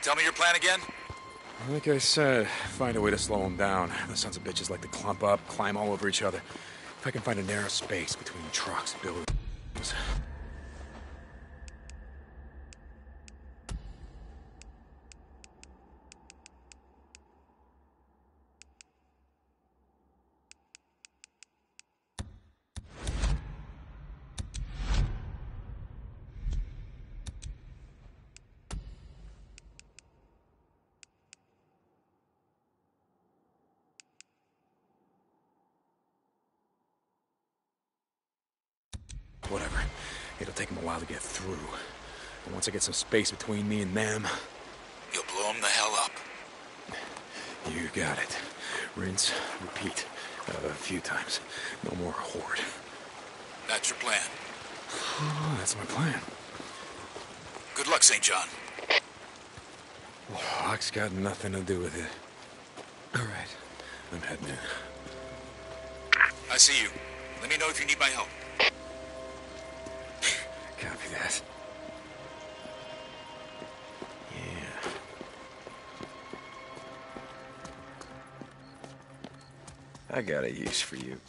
Tell me your plan again? Like I said, find a way to slow them down. The sons of bitches like to clump up, climb all over each other. If I can find a narrow space between trucks and buildings. Whatever. It'll take them a while to get through. And once I get some space between me and them... You'll blow them the hell up. You got it. Rinse, repeat. A few times. No more horde. That's your plan. That's my plan. Good luck, St. John. Luck's got nothing to do with it. All right. I'm heading in. I see you. Let me know if you need my help. Copy that. Yeah. I got a use for you.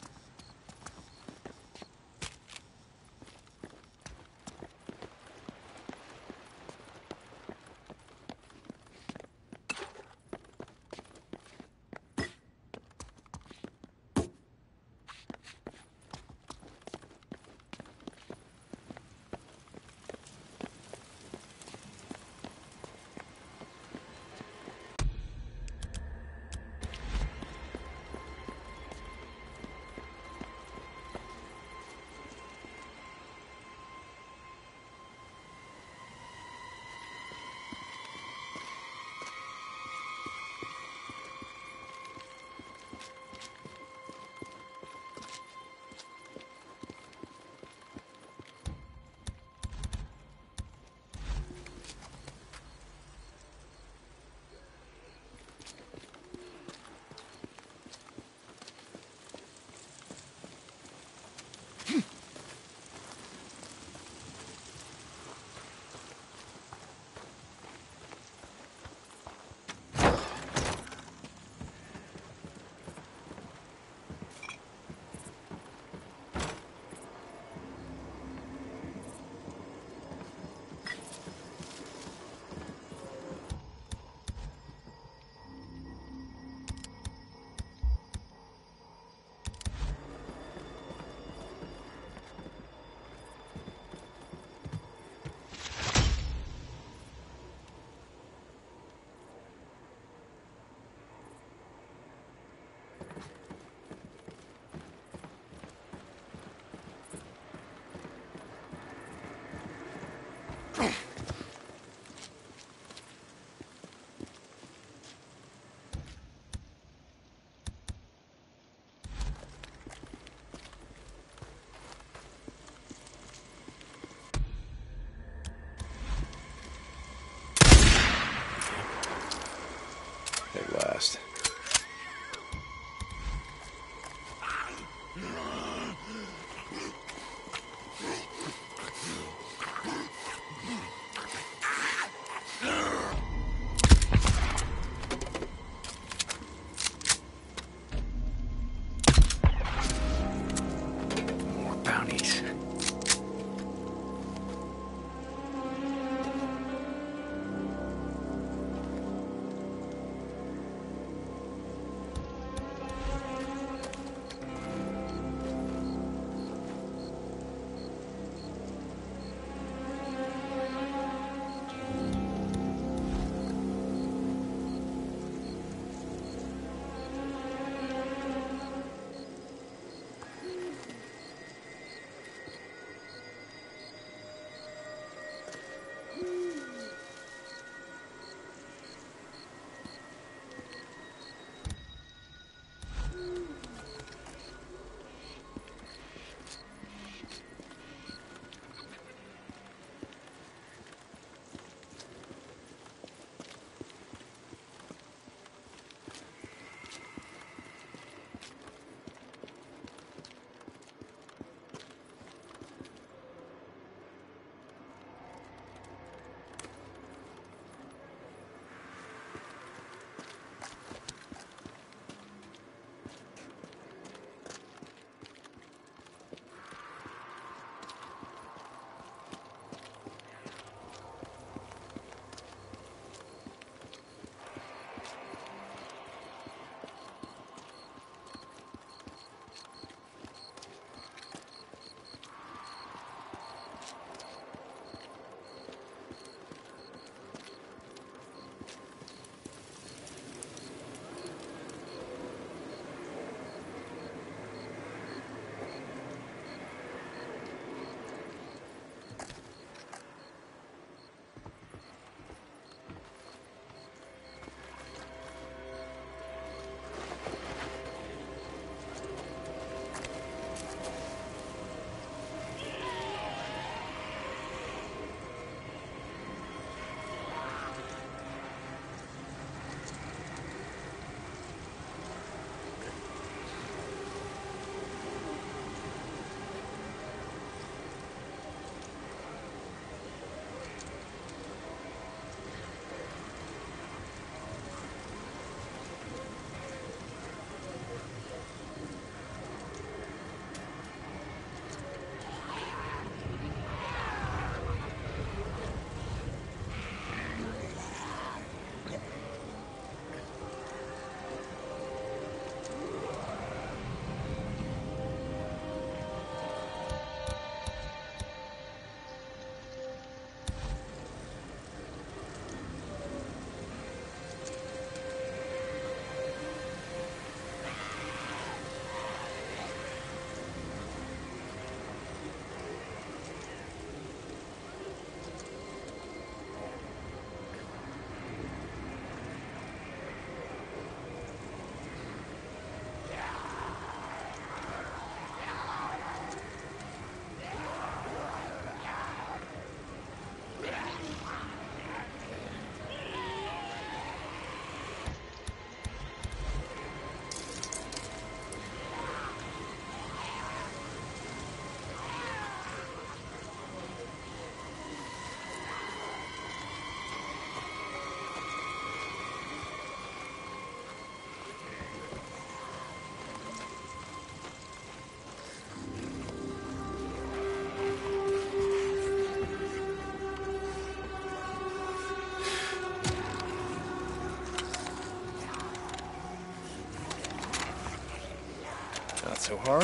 so hard.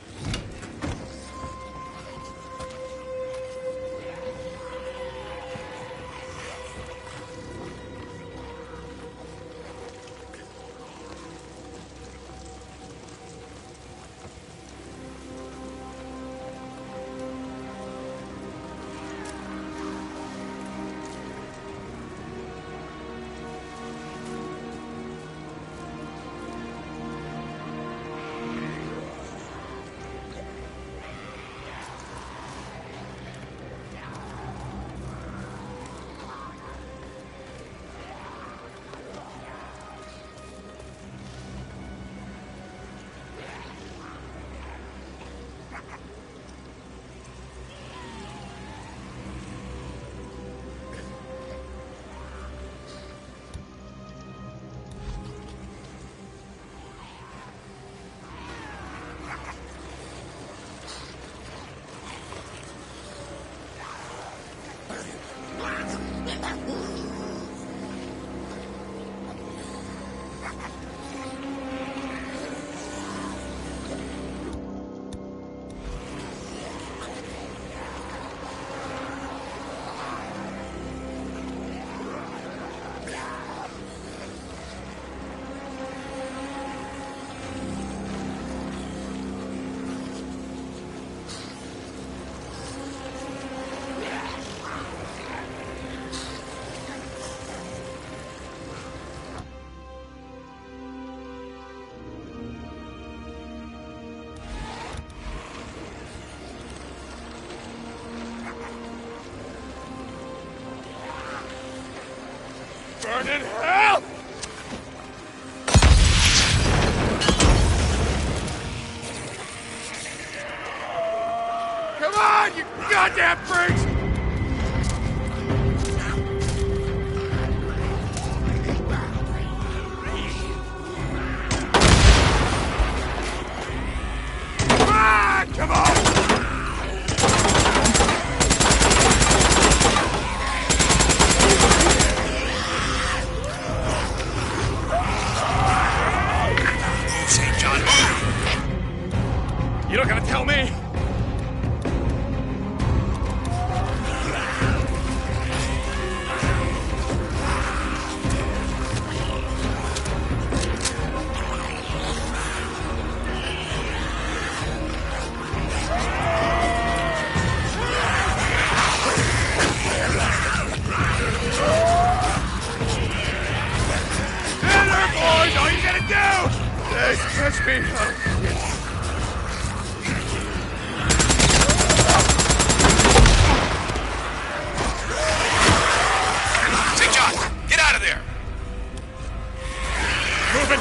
Burn in hell! Come on, you goddamn freaks! Come on! St. John, move! You're not gonna tell me? Catch me! St. John, get out of there! Moving!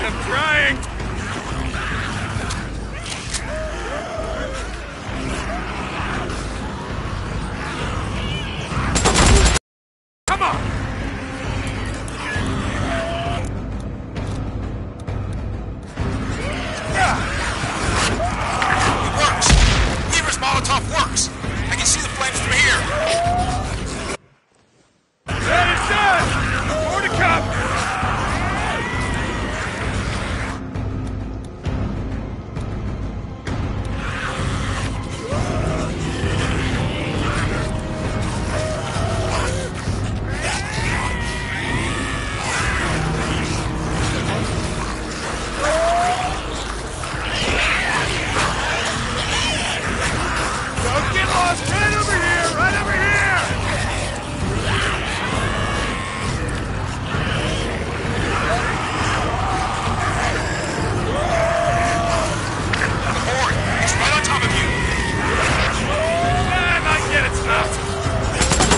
I'm trying! Come on! It works! Weaver's Molotov works! I can see the flames from here! That is done! More to come! Don't get lost! Right over here! Right over here! The board! It's right on top of you! Not yet, it's not.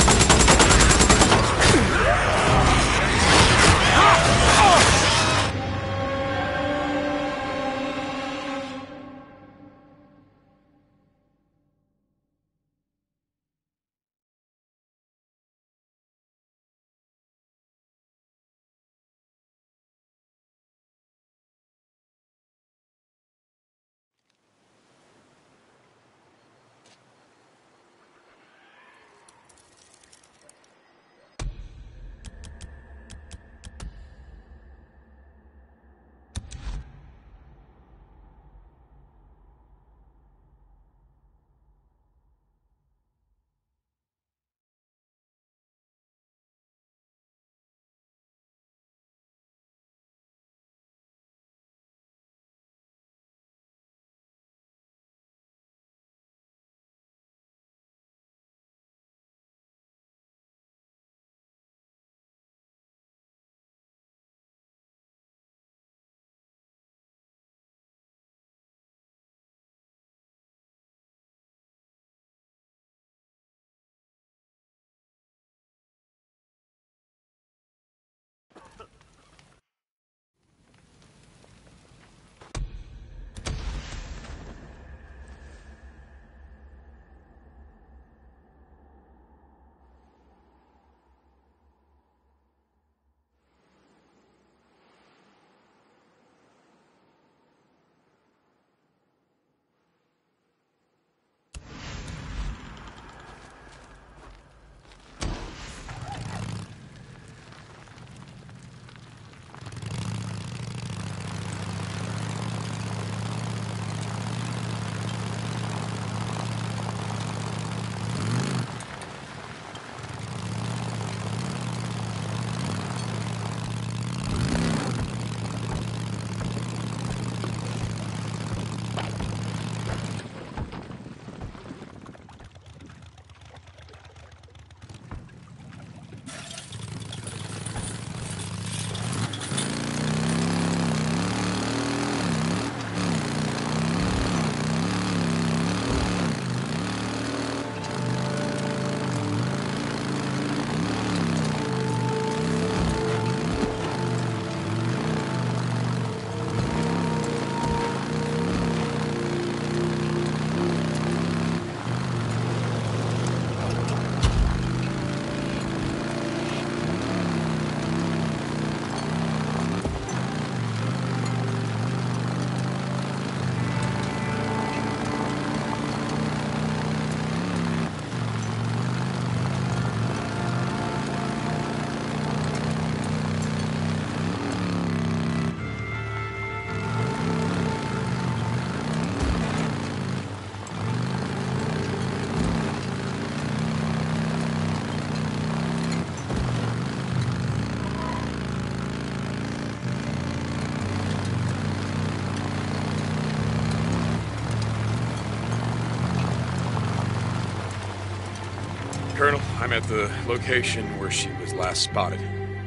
Colonel, I'm at the location where she was last spotted.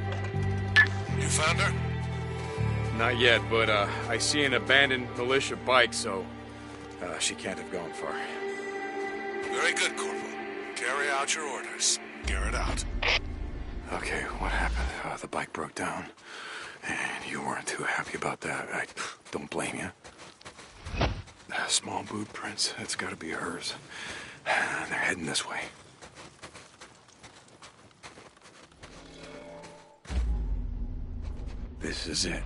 You found her? Not yet, but I see an abandoned militia bike, so she can't have gone far. Very good, Corporal. Carry out your orders. Garrett out. Okay, what happened? The bike broke down, and you were weren't too happy about that. I don't blame you. Small boot prints, it's gotta be hers. They're heading this way. This is it.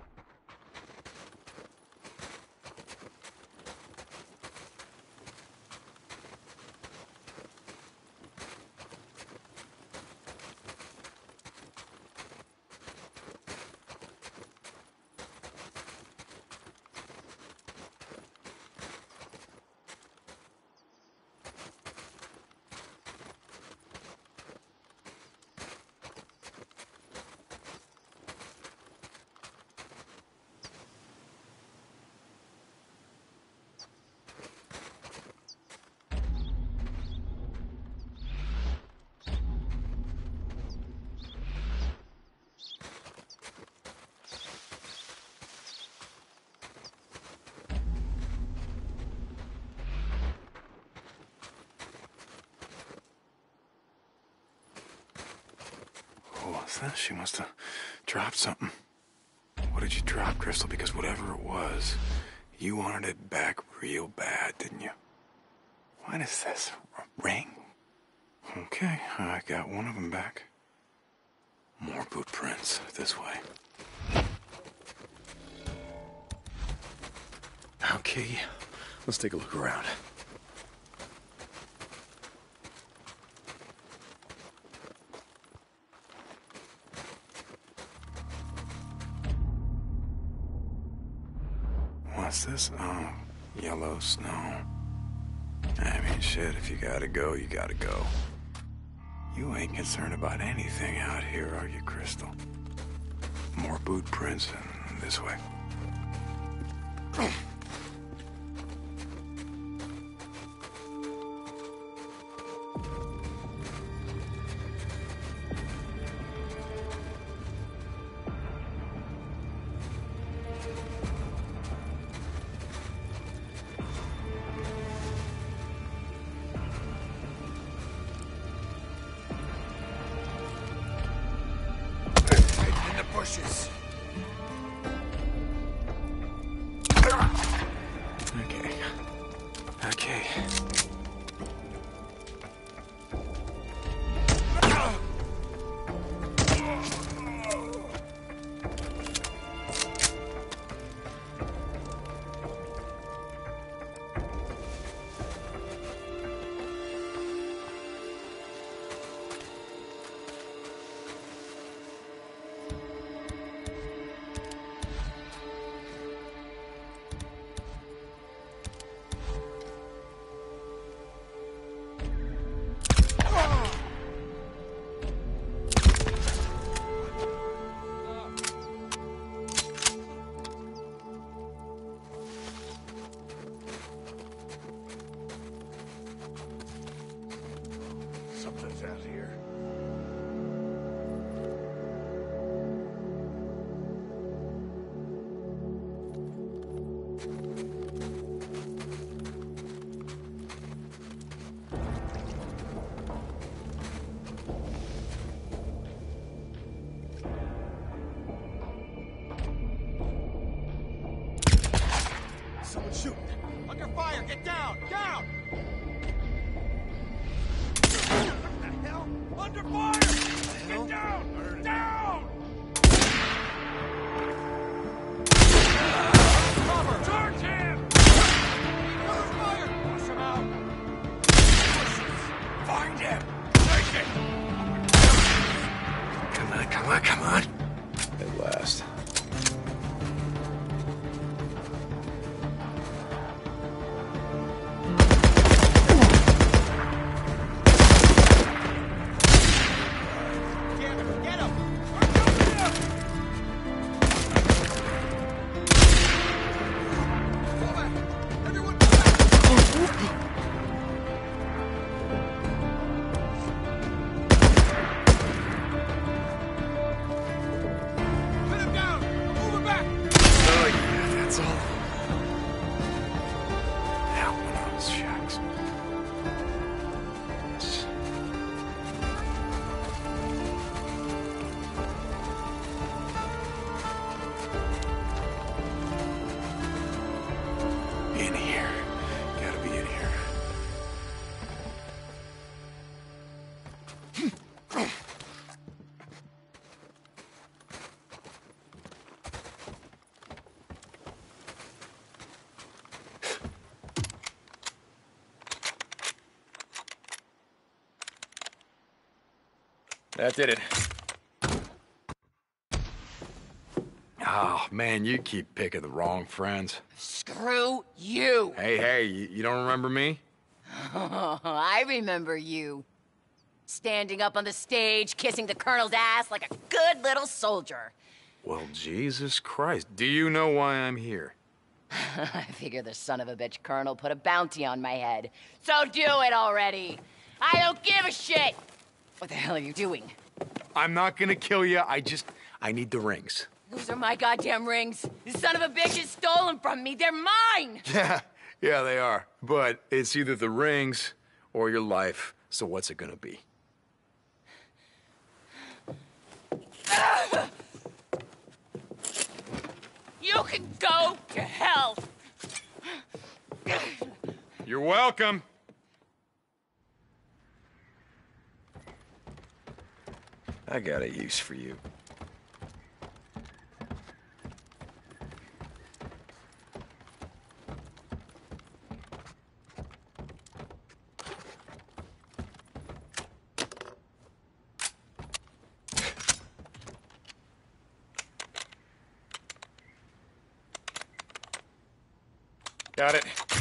What's that? She must have dropped something. What did you drop, Crystal? Because whatever it was, you wanted it back real bad, didn't you? What is this? A ring? Okay, I got one of them back. More boot prints this way. Okay, let's take a look around. What's this? Oh, yellow snow. I mean, shit, if you gotta go, you gotta go. You ain't concerned about anything out here, are you, Crystal? More boot prints and this way. Bushes. Okay. Something's out here. Someone's shooting. Under fire! Get down! Down! Under fire! Get down! Down! Cover! Charge him! Under fire! Push him out! Find him! Take it! Come on. At last. Get him! in here. Gotta be in here. That did it. Oh, man, you keep picking the wrong friends. Screw you! Hey, you don't remember me? I remember you. Standing up on the stage, kissing the Colonel's ass like a good little soldier. Well, Jesus Christ, do you know why I'm here? I figure the son of a bitch Colonel put a bounty on my head. So do it already! I don't give a shit! What the hell are you doing? I'm not gonna kill you, I need the rings. Those are my goddamn rings. The son of a bitch has stolen from me. They're mine! Yeah, they are. But it's either the rings or your life, so what's it gonna be? You can go to hell! You're welcome. I got a use for you. Got it.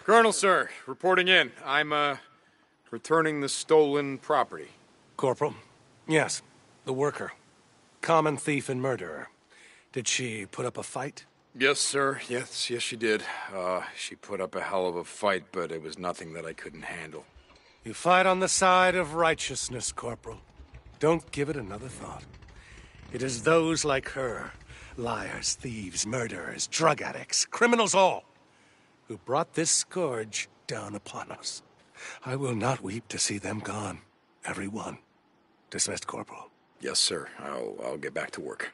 Colonel, sir, reporting in. I'm, returning the stolen property. Corporal? Yes, the worker. Common thief and murderer. Did she put up a fight? Yes, sir. Yes, she did. She put up a hell of a fight, but it was nothing that I couldn't handle. You fight on the side of righteousness, Corporal. Don't give it another thought. It is those like her, liars, thieves, murderers, drug addicts, criminals all, who brought this scourge down upon us. I will not weep to see them gone. Every one. Dismissed, Corporal. Yes, sir. I'll get back to work.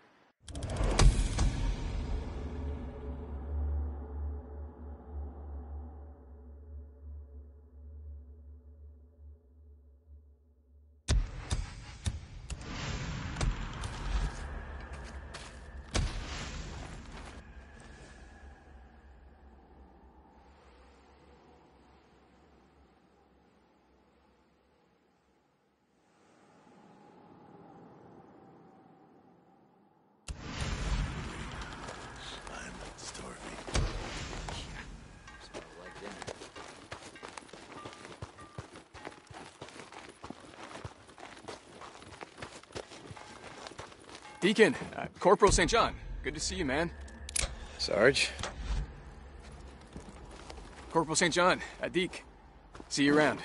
Deacon, Corporal St. John. Good to see you, man. Sarge? Corporal St. John, Deke. See you around.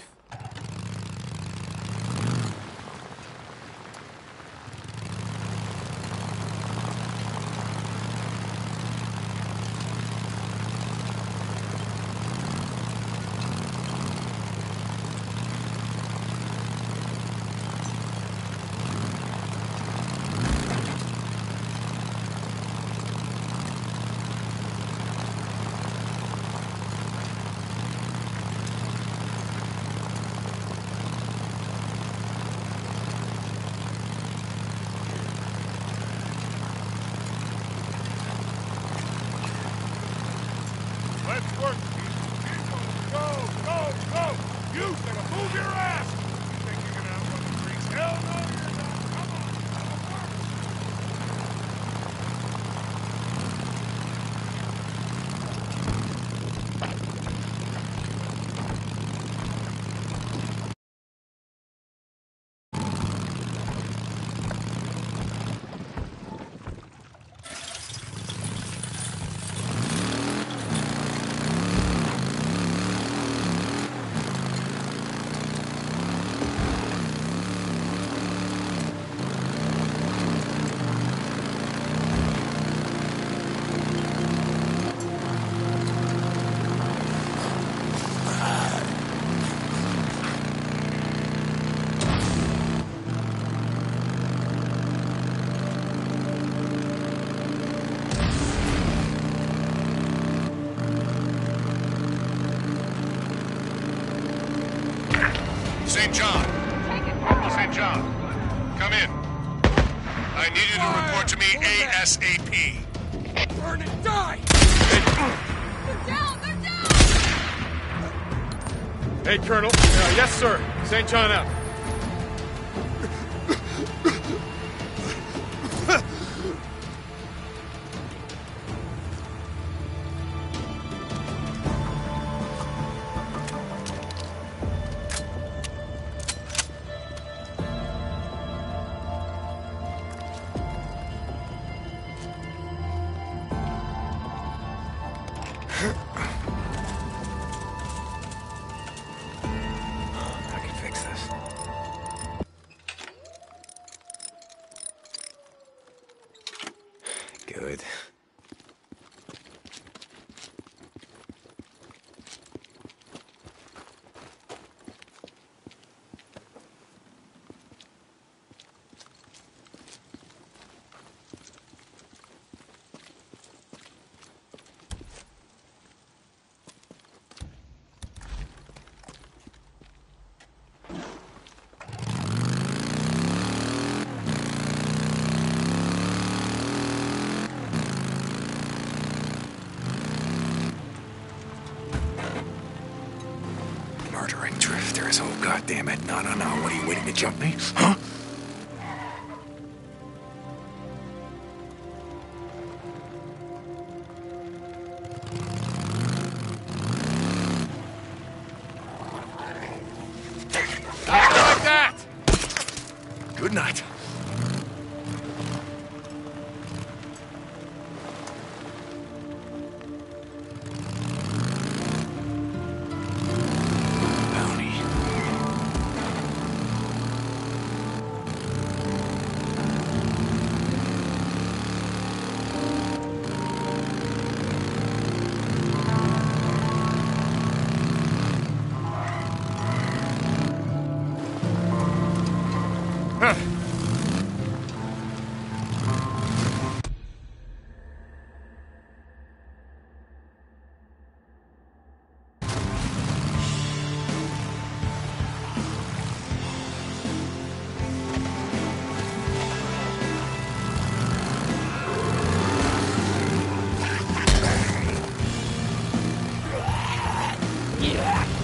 Let's work, people. Go, go, go! You better move your ass! You think you're gonna outrun the freaks? Hell no, you're not! Come on, come on! St. John. St. John, come in. I need you to report to me ASAP. Burn it, die! They're down! They're down! Hey, Colonel. Yes, sir. St. John out. I can fix this. Good. Murdering drifters. Oh, God damn it. No, no, no. What are you waiting to jump me? Huh? Good night. Bounty. Yeah.